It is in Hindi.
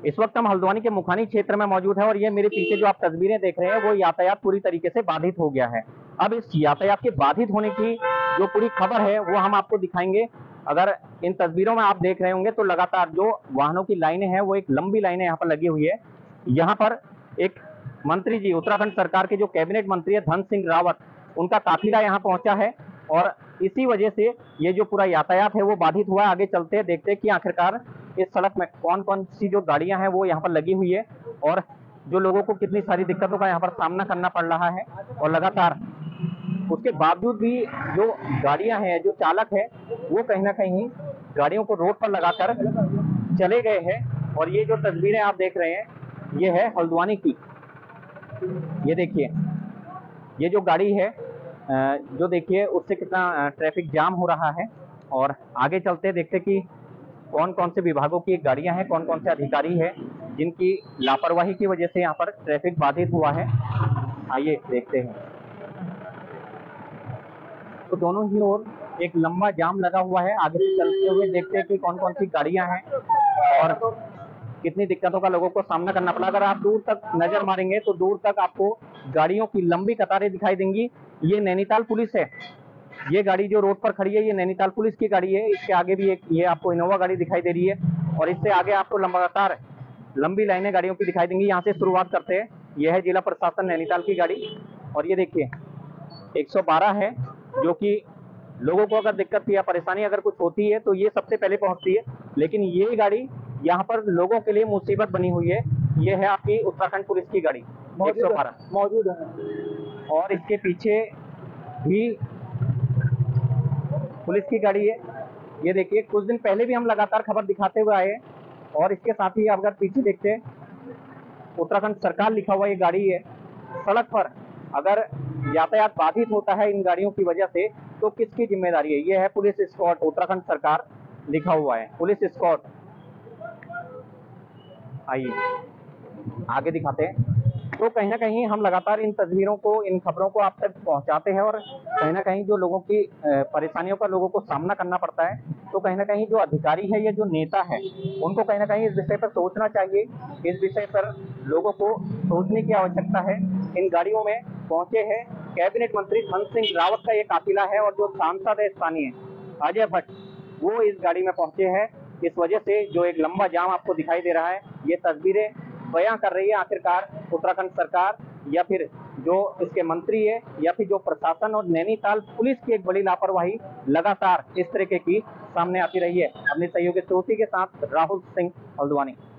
इस वक्त हम हल्द्वानी के मुखानी क्षेत्र में मौजूद है और ये मेरे पीछे जो आप तस्वीरें देख रहे हैं वो यातायात पूरी तरीके से बाधित हो गया है। अब इस यातायात के बाधित होने की जो पूरी खबर है वो हम आपको दिखाएंगे। अगर इन तस्वीरों में आप देख रहे होंगे तो लगातार जो वाहनों की लाइनें हैं वो एक लंबी लाइनें यहाँ पर लगी हुई है। यहाँ पर एक मंत्री जी, उत्तराखंड सरकार के जो कैबिनेट मंत्री है धन सिंह रावत, उनका काफिला यहाँ पहुंचा है और इसी वजह से ये जो पूरा यातायात है वो बाधित हुआ है। आगे चलते हैं, देखते हैं कि आखिरकार इस सड़क में कौन कौन सी जो गाड़ियां हैं वो यहाँ पर लगी हुई है और जो लोगों को कितनी सारी दिक्कतों का यहाँ पर सामना करना पड़ रहा है। और लगातार उसके बावजूद भी जो गाड़ियां हैं, जो चालक है वो कहीं ना कहीं गाड़ियों को रोड पर लगाकर चले गए हैं। और ये जो तस्वीरें आप देख रहे हैं ये है हल्द्वानी की। ये देखिए, ये जो गाड़ी है जो देखिए उससे कितना ट्रैफिक जाम हो रहा है। और आगे चलते देखते कि कौन कौन से विभागों की गाड़ियां हैं, कौन कौन से अधिकारी हैं जिनकी लापरवाही की वजह से यहाँ पर ट्रैफिक बाधित हुआ है। आइए देखते हैं। तो दोनों ही ओर एक लंबा जाम लगा हुआ है। आगे से चलते हुए देखते हैं कि कौन कौन सी गाड़ियां हैं और कितनी दिक्कतों का लोगों को सामना करना पड़ा। अगर आप दूर तक नजर मारेंगे तो दूर तक आपको गाड़ियों की लंबी कतारें दिखाई देंगी। ये नैनीताल पुलिस है। ये गाड़ी जो रोड पर खड़ी है ये नैनीताल पुलिस की गाड़ी है। इसके आगे भी एक ये आपको इनोवा गाड़ी दिखाई दे रही है और इससे आगे आपको लगातार लंबी लाइनें गाड़ियों की दिखाई देंगी। यहाँ से शुरुआत करते हैं। यह है जिला प्रशासन नैनीताल की गाड़ी और ये देखिए 112 है, जो कि लोगों को अगर दिक्कत या परेशानी अगर कुछ होती है तो ये सबसे पहले पहुंचती है। लेकिन ये गाड़ी यहाँ पर लोगों के लिए मुसीबत बनी हुई है। ये है आपकी उत्तराखंड पुलिस की गाड़ी 112 मौजूद है और इसके पीछे भी पुलिस की गाड़ी है। ये देखिए, कुछ दिन पहले भी हम लगातार खबर दिखाते हुए आए और इसके साथ ही अगर पीछे देखते हैं उत्तराखंड सरकार लिखा हुआ ये गाड़ी है। सड़क पर अगर यातायात बाधित होता है इन गाड़ियों की वजह से तो किसकी जिम्मेदारी है? ये है पुलिस स्क्वाड, उत्तराखंड सरकार लिखा हुआ है, पुलिस स्क्वाड। आइए आगे दिखाते हैं। तो कहीं ना कहीं हम लगातार इन तस्वीरों को, इन खबरों को आप तक पहुंचाते हैं और कहीं ना कहीं जो लोगों की परेशानियों का लोगों को सामना करना पड़ता है, तो कहीं ना कहीं जो अधिकारी है या जो नेता है उनको कहीं ना कहीं इस विषय पर सोचना चाहिए। इस विषय पर लोगों को सोचने की आवश्यकता है। इन गाड़ियों में पहुंचे हैं कैबिनेट मंत्री धन सिंह रावत का ये काफिला है और जो सांसद है स्थानीय अजय भट्ट, वो इस गाड़ी में पहुंचे हैं। इस वजह से जो एक लंबा जाम आपको दिखाई दे रहा है, ये तस्वीरें बयां कर रही है आखिरकार उत्तराखंड सरकार या फिर जो इसके मंत्री है या फिर जो प्रशासन और नैनीताल पुलिस की एक बड़ी लापरवाही लगातार इस तरीके की सामने आती रही है। अपने सहयोगी श्रोती के साथ राहुल सिंह, हल्द्वानी।